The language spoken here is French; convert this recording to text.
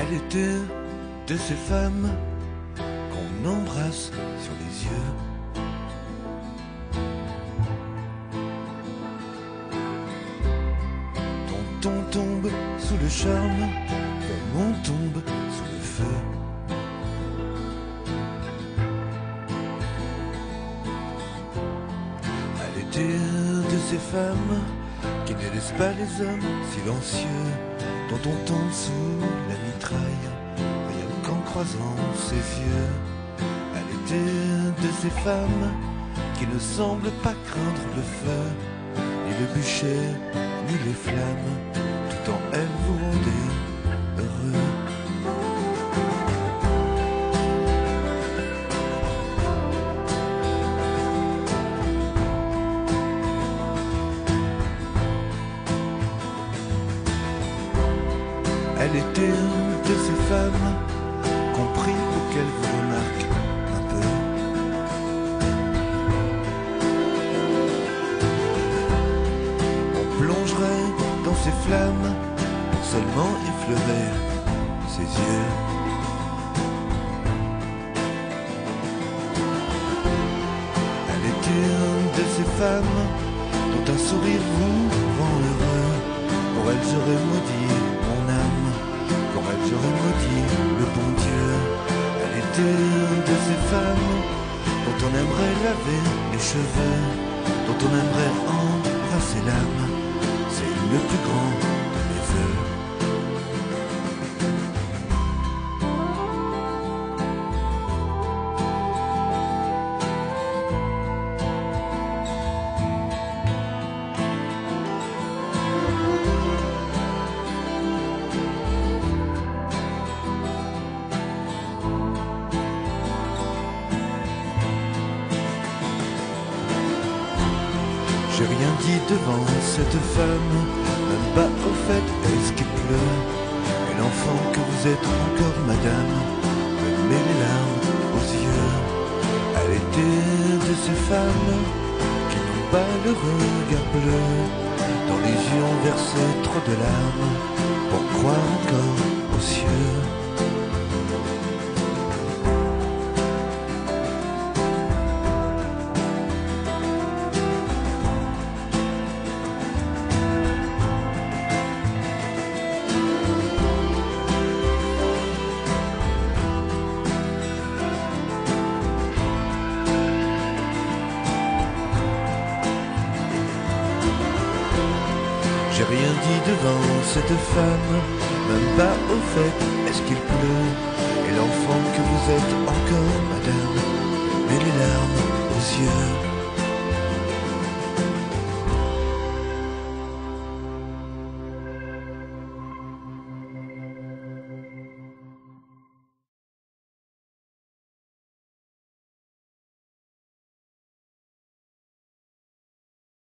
Elle était de ces femmes qu'on embrasse sur les yeux. Dont on tombe sous le charme comme on tombe sous le feu. Elle était de ces femmes qui ne laissent pas les hommes silencieux, dont on tombe sous la mitraille rien qu'en croisant ses yeux. Elle était de ces femmes qui ne semblent pas craindre le feu, ni le bûcher, ni les flammes, tout en elles vous rendez heureux. Elle était de ces femmes compris auxquelles vous remarquez un peu. On plongerait dans ces flammes pour seulement effleurer ses yeux. Elle était de ces femmes dont un sourire vous rend heureux. Pour elles j'aurais maudit mon âme, pour elles j'aurais maudit le bon Dieu. Elle était de ces femmes dont on aimerait laver les cheveux, dont on aimerait embrasser l'âme. C'est le plus grand de mes vœux. J'ai rien dit devant cette femme, même pas au fait est-ce qu'il pleut. Et l'enfant que vous êtes encore, madame, me met les larmes aux yeux. Elle était de ces femmes qui n'ont pas le regard bleu, dont les yeux ont versé trop de larmes pour croire encore aux cieux. J'ai rien dit devant cette femme, même pas au fait est-ce qu'il pleut. Et l'enfant que vous êtes encore, madame, met les larmes aux yeux.